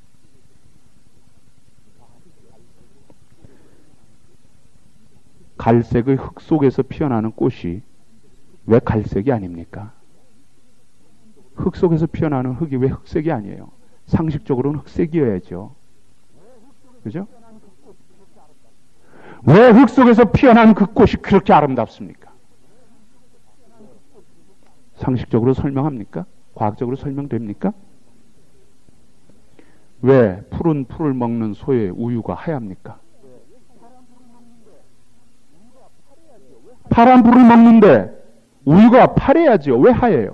갈색의 흙 속에서 피어나는 꽃이 왜 갈색이 아닙니까? 흙 속에서 피어나는 흙이 왜 흑색이 아니에요? 상식적으로는 흑색이어야죠. 그죠? 왜 흙 속에서 피어난 그 꽃이 그렇게 아름답습니까? 상식적으로 설명합니까? 과학적으로 설명됩니까? 왜 푸른 풀을 먹는 소의 우유가 하얗습니까? 파란 풀을 먹는데 우유가 파래야지요. 왜 하얘요?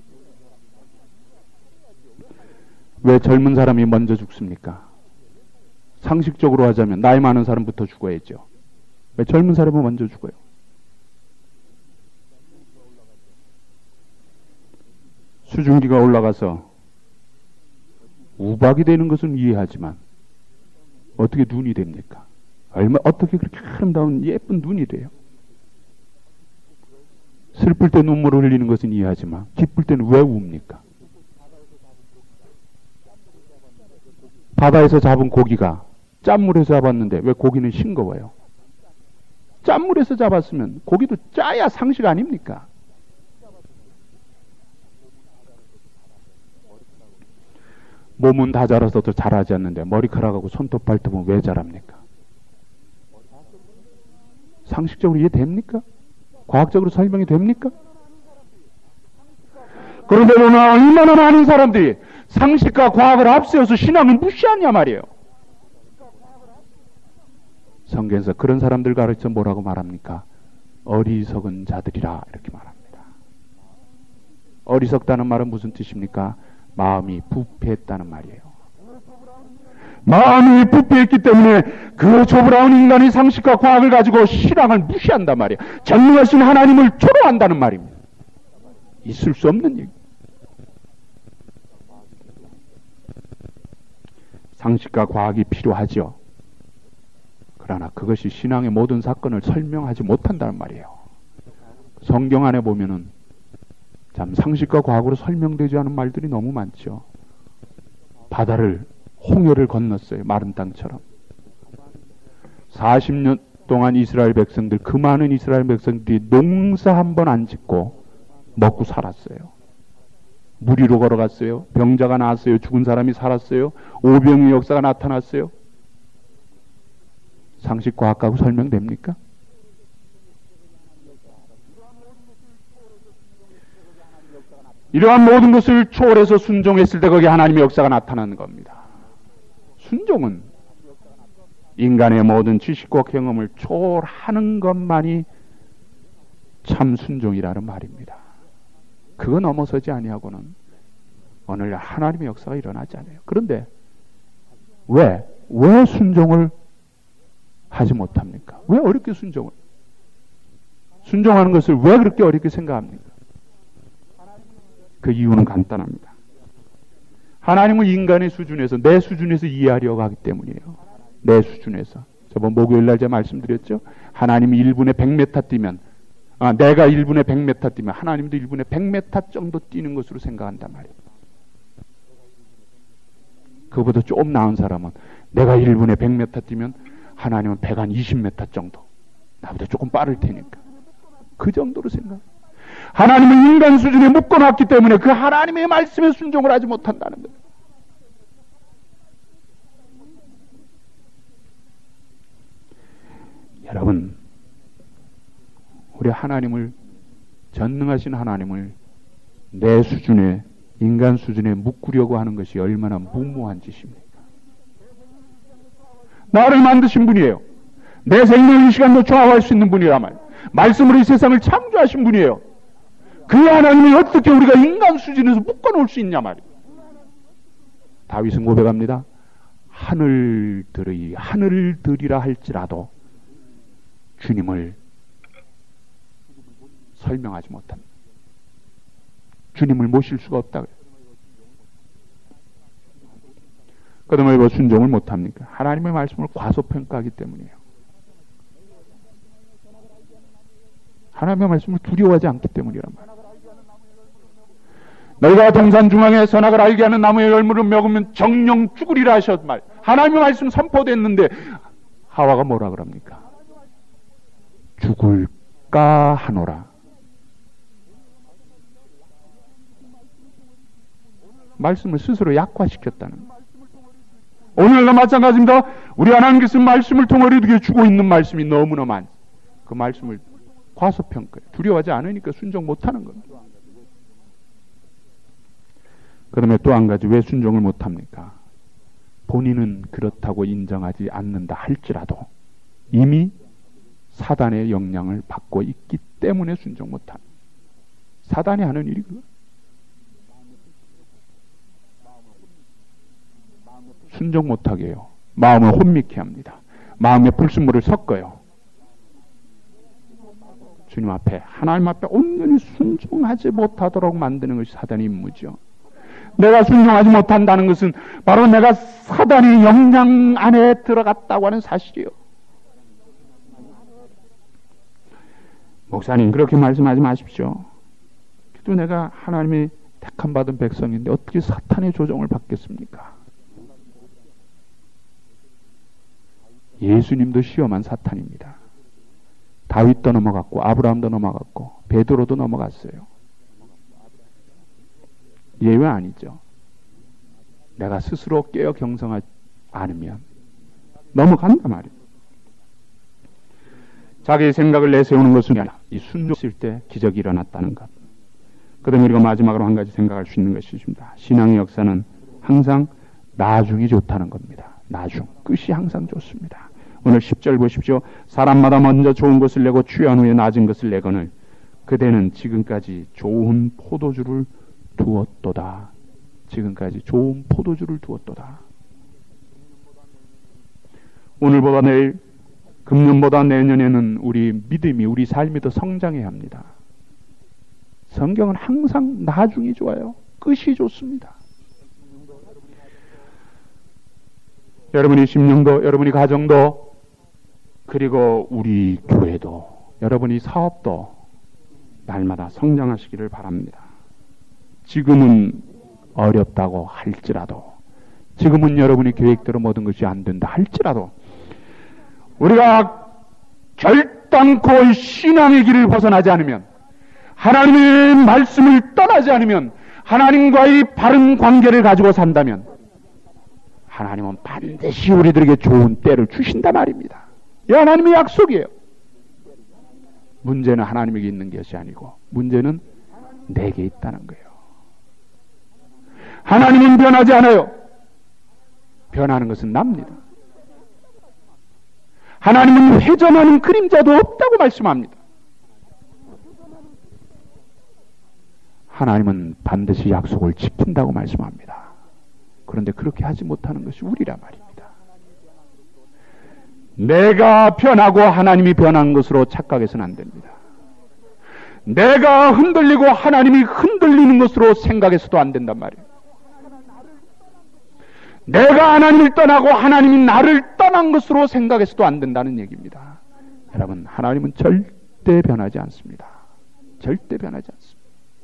왜 젊은 사람이 먼저 죽습니까? 상식적으로 하자면 나이 많은 사람부터 죽어야죠. 왜 젊은 사람은 먼저 죽어요? 수증기가 올라가서 우박이 되는 것은 이해하지만 어떻게 눈이 됩니까? 어떻게 그렇게 아름다운 예쁜 눈이 돼요? 슬플 때 눈물을 흘리는 것은 이해하지만 기쁠 때는 왜 웁니까? 바다에서 잡은 고기가 짠물에서 잡았는데 왜 고기는 싱거워요? 짠물에서 잡았으면 고기도 짜야 상식 아닙니까? 몸은 다 자라서도 자라지 않는데 머리카락하고 손톱 발톱은 왜 자랍니까? 상식적으로 이해됩니까? 과학적으로 설명이 됩니까? 그런데 오늘 얼마나 많은 사람들이 상식과 과학을 앞세워서 신앙을 무시하냐 말이에요. 성경에서 그런 사람들 가르쳐 뭐라고 말합니까? 어리석은 자들이라 이렇게 말합니다. 어리석다는 말은 무슨 뜻입니까? 마음이 부패했다는 말이에요. 마음이 부패했기 때문에 그 조브라운 인간이 상식과 과학을 가지고 신앙을 무시한단 말이에요. 전능하신 하나님을 조롱한다는 말입니다. 있을 수 없는 얘기. 상식과 과학이 필요하죠. 그러나 그것이 신앙의 모든 사건을 설명하지 못한다는 말이에요. 성경 안에 보면은 참 상식과 과학으로 설명되지 않은 말들이 너무 많죠. 바다를 홍해를 건넜어요. 마른 땅처럼. 40년 동안 이스라엘 백성들, 그 많은 이스라엘 백성들이 농사 한 번 안 짓고 먹고 살았어요. 물 위로 걸어갔어요. 병자가 나왔어요. 죽은 사람이 살았어요. 오병의 역사가 나타났어요. 상식 과학하고 설명됩니까? 이러한 모든 것을 초월해서 순종했을 때 거기 하나님의 역사가 나타나는 겁니다. 순종은 인간의 모든 지식과 경험을 초월하는 것만이 참 순종이라는 말입니다. 그거 넘어서지 아니하고는 오늘 하나님의 역사가 일어나지 않아요. 그런데 왜 순종을 하지 못합니까? 왜 어렵게 순종하는 것을 왜 그렇게 어렵게 생각합니까? 그 이유는 간단합니다. 하나님은 인간의 수준에서, 내 수준에서 이해하려고 하기 때문이에요. 내 수준에서. 저번 목요일날 제가 말씀드렸죠? 하나님이 1분에 100m 뛰면, 내가 1분에 100m 뛰면 하나님도 1분에 100m 정도 뛰는 것으로 생각한단 말이에요. 그거보다 좀 나은 사람은 내가 1분에 100m 뛰면 하나님은 120m 정도, 나보다 조금 빠를 테니까 그 정도로 생각해요. 하나님은 인간 수준에 묶어놨기 때문에 그 하나님의 말씀에 순종을 하지 못한다는 거예요. 여러분, 우리 하나님을, 전능하신 하나님을 내 수준에, 인간 수준에 묶으려고 하는 것이 얼마나 무모한 짓입니까? 나를 만드신 분이에요. 내 생명을 이 시간도 좌우할 수 있는 분이란 말이에요. 말씀으로 이 세상을 창조하신 분이에요. 그 하나님이 어떻게 우리가 인간 수준에서 묶어놓을 수 있냐 말이에요. 다윗은 고백합니다. 하늘들이라 할지라도 주님을 설명하지 못합니다. 주님을 모실 수가 없다고요. 그다음에 왜 순종을 못합니까? 하나님의 말씀을 과소평가하기 때문이에요. 하나님의 말씀을 두려워하지 않기 때문이란 말이에요. 너희가 동산 중앙에 선악을 알게 하는 나무의 열매를 먹으면 정령 죽으리라 하셨 말. 하나님의 말씀 선포됐는데 하와가 뭐라 그럽니까? 죽을까 하노라. 말씀을 스스로 약화시켰다는 거예요. 오늘도 마찬가지입니다. 우리 하나님께서 말씀을 통해 우리에게 주고 있는 말씀이 너무나 많아요. 그 말씀을 과소평가해요. 두려워하지 않으니까 순종 못하는 겁니다. 그 다음에 또 한 가지, 왜 순종을 못합니까? 본인은 그렇다고 인정하지 않는다 할지라도 이미 사단의 영향을 받고 있기 때문에 순종 못합니다. 사단이 하는 일이 그거. 순종 못하게 해요. 마음을 혼미케 합니다. 마음에 불순물을 섞어요. 주님 앞에, 하나님 앞에 온전히 순종하지 못하도록 만드는 것이 사단의 임무죠. 내가 순종하지 못한다는 것은 바로 내가 사단의 영향 안에 들어갔다고 하는 사실이요. 목사님, 그렇게 말씀하지 마십시오. 또 내가 하나님의 택함 받은 백성인데 어떻게 사탄의 조종을 받겠습니까? 예수님도 시험한 사탄입니다. 다윗도 넘어갔고 아브라함도 넘어갔고 베드로도 넘어갔어요. 예외 아니죠. 내가 스스로 깨어 경성하지 않으면 넘어간단 말이에요. 자기의 생각을 내세우는 것은 아니라 이 순종했을 때 기적이 일어났다는 것. 그 다음에 우리가 마지막으로 한 가지 생각할 수 있는 것이 있습니다. 신앙의 역사는 항상 나중이 좋다는 겁니다. 나중, 끝이 항상 좋습니다. 오늘 10절 보십시오. 사람마다 먼저 좋은 것을 내고 취한 후에 낮은 것을 내거늘 그대는 지금까지 좋은 포도주를 두었도다. 지금까지 좋은 포도주를 두었도다. 오늘보다 내일, 금년보다 내년에는 우리 믿음이, 우리 삶이 더 성장해야 합니다. 성경은 항상 나중이 좋아요. 끝이 좋습니다. 여러분이 심령도, 여러분이 가정도, 그리고 우리 교회도, 여러분이 사업도 날마다 성장하시기를 바랍니다. 지금은 어렵다고 할지라도, 지금은 여러분의 계획대로 모든 것이 안 된다 할지라도, 우리가 결단코 신앙의 길을 벗어나지 않으면, 하나님의 말씀을 떠나지 않으면, 하나님과의 바른 관계를 가지고 산다면 하나님은 반드시 우리들에게 좋은 때를 주신단 말입니다. 이 하나님의 약속이에요. 문제는 하나님에게 있는 것이 아니고 문제는 내게 있다는 거예요. 하나님은 변하지 않아요. 변하는 것은 납니다. 하나님은 회전하는 그림자도 없다고 말씀합니다. 하나님은 반드시 약속을 지킨다고 말씀합니다. 그런데 그렇게 하지 못하는 것이 우리란 말입니다. 내가 변하고 하나님이 변한 것으로 착각해서는 안 됩니다. 내가 흔들리고 하나님이 흔들리는 것으로 생각해서도 안 된단 말이에요. 내가 하나님을 떠나고 하나님이 나를 떠난 것으로 생각해서도 안 된다는 얘기입니다. 여러분, 하나님은 절대 변하지 않습니다. 절대 변하지 않습니다.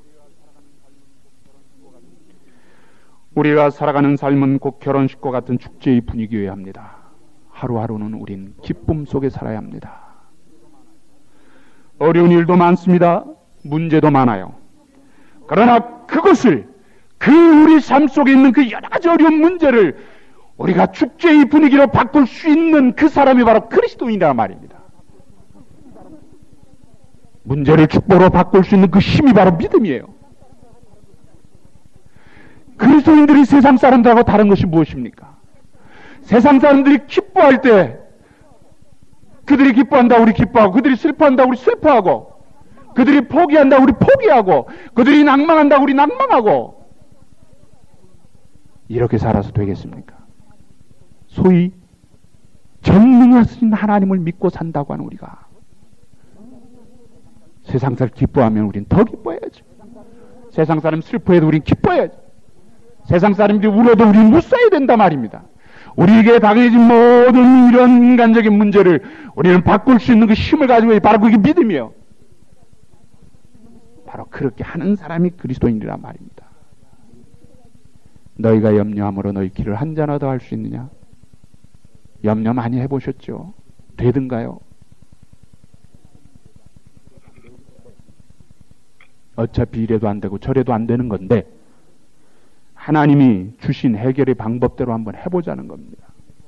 우리가 살아가는 삶은 곧 결혼식과 같은 축제의 분위기여야 합니다. 하루하루는 우린 기쁨 속에 살아야 합니다. 어려운 일도 많습니다. 문제도 많아요. 그러나 그것을, 우리 삶 속에 있는 그 여러 가지 어려운 문제를 우리가 축제의 분위기로 바꿀 수 있는 그 사람이 바로 그리스도인이란 말입니다. 문제를 축복으로 바꿀 수 있는 그 힘이 바로 믿음이에요. 그리스도인들이 세상 사람들하고 다른 것이 무엇입니까? 세상 사람들이 기뻐할 때 그들이 기뻐한다 우리 기뻐하고, 그들이 슬퍼한다 우리 슬퍼하고, 그들이 포기한다 우리 포기하고, 그들이 낭망한다 우리 낭망하고, 이렇게 살아서 되겠습니까? 소위 전능하신 하나님을 믿고 산다고 하는 우리가 세상 사람 기뻐하면 우린 더 기뻐해야지. 세상 사람 슬퍼해도 우린 기뻐해야지. 세상 사람들이 울어도 우린 웃어야 된단 말입니다. 우리에게 당해진 모든 이런 인간적인 문제를 우리는 바꿀 수 있는 그 힘을 가지고 바로 그게 믿음이에요. 바로 그렇게 하는 사람이 그리스도인이란 말입니다. 너희가 염려함으로 너희 길을 한잔 얻어 갈 수 있느냐? 염려 많이 해보셨죠? 되든가요? 어차피 이래도 안 되고 저래도 안 되는 건데 하나님이 주신 해결의 방법대로 한번 해보자는 겁니다.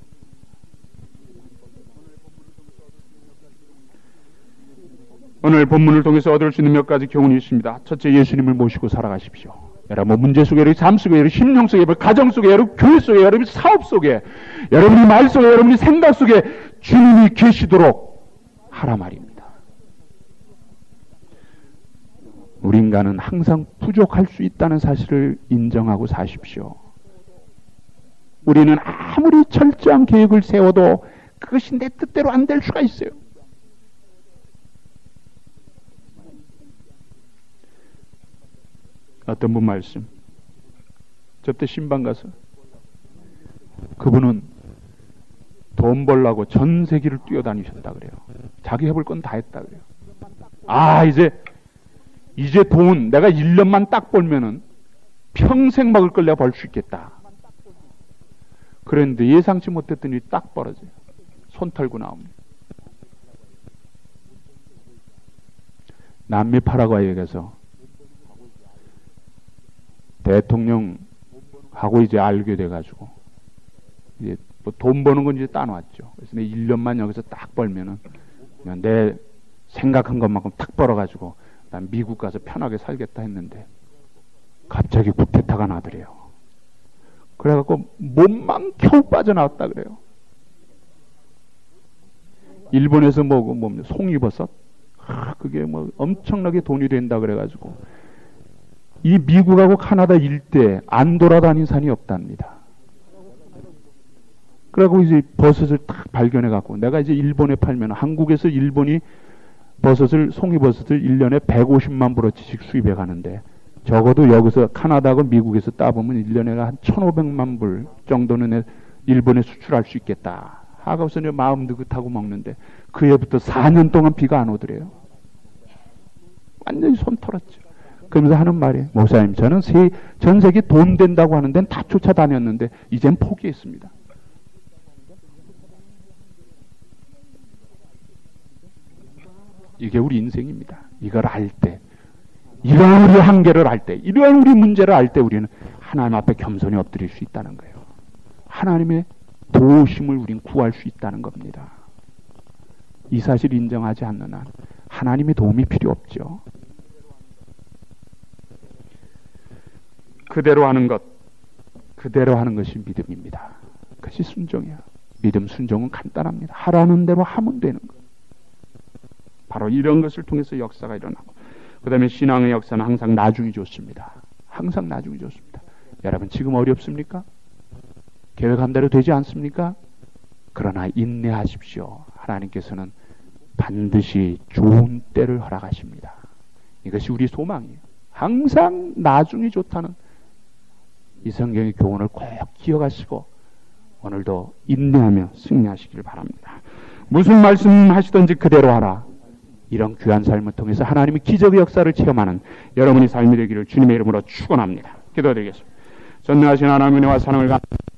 오늘 본문을 통해서 얻을 수 있는 몇 가지 교훈이 있습니다. 첫째, 예수님을 모시고 살아가십시오. 여러분 문제 속에, 여러분 삶 속에, 여러분 심령 속에, 여러분 가정 속에, 여러분 교회 속에, 여러분 사업 속에, 여러분이 말 속에, 여러분이 생각 속에 주님이 계시도록 하라 말입니다. 우리 인간은 항상 부족할 수 있다는 사실을 인정하고 사십시오. 우리는 아무리 철저한 계획을 세워도 그것이 내 뜻대로 안 될 수가 있어요. 어떤 분 말씀, 저때 신방 가서 그분은 돈 벌려고 전 세계를 뛰어다니셨다 그래요. 자기 해볼 건 다 했다 그래요. 이제 돈 내가 1년만 딱 벌면은 평생 먹을 걸 내가 벌 수 있겠다. 그런데 예상치 못했던 일이 딱 벌어져요. 손 털고 나옵니다. 남미 파라과이에 가서 대통령하고 이제 알게 돼가지고 이제 뭐 돈 버는 건 이제 따놓았죠. 그래서 내 1년만 여기서 딱 벌면은 그냥 내 생각한 것만큼 딱 벌어가지고 난 미국 가서 편하게 살겠다 했는데 갑자기 쿠데타가 나더래요. 그래갖고 몸만 겨우 빠져나왔다 그래요. 일본에서 송이버섯 그게 뭐 엄청나게 돈이 된다 그래가지고 이 미국하고 카나다 일대 안 돌아다닌 산이 없답니다. 그래갖고 이제 버섯을 딱 발견해갖고 내가 이제 일본에 팔면 한국에서 일본이 송이버섯을 1년에 150만 브로치씩 수입해 가는데 적어도 여기서 카나다하고 미국에서 따보면 1년에 한 1,500만 불 정도는 일본에 수출할 수 있겠다. 하고서 마음 느긋하고 먹는데 그 해부터 4년 동안 비가 안 오더래요. 완전히 손 털었죠. 그러면서 하는 말이 목사님 저는 전 세계 돈 된다고 하는 데는 다 쫓아다녔는데 이젠 포기했습니다. 이게 우리 인생입니다. 이걸 알 때, 이러한 우리 한계를 알 때, 이러한 우리 문제를 알 때 우리는 하나님 앞에 겸손히 엎드릴 수 있다는 거예요. 하나님의 도우심을 우린 구할 수 있다는 겁니다. 이 사실을 인정하지 않는 한 하나님의 도움이 필요 없죠. 그대로 하는 것이 믿음입니다. 그것이 순종이야. 믿음 순종은 간단합니다. 하라는 대로 하면 되는 것. 바로 이런 것을 통해서 역사가 일어나고, 그 다음에 신앙의 역사는 항상 나중이 좋습니다. 항상 나중이 좋습니다. 여러분 지금 어렵습니까? 계획한 대로 되지 않습니까? 그러나 인내하십시오. 하나님께서는 반드시 좋은 때를 허락하십니다. 이것이 우리 소망이에요. 항상 나중이 좋다는 이 성경의 교훈을 꼭 기억하시고 오늘도 인내하며 승리하시길 바랍니다. 무슨 말씀하시든지 그대로 하라. 이런 귀한 삶을 통해서 하나님의 기적의 역사를 체험하는 여러분의 삶이 되기를 주님의 이름으로 축원합니다. 기도드리겠습니다. 전능하신 하나님의 은혜와 사랑을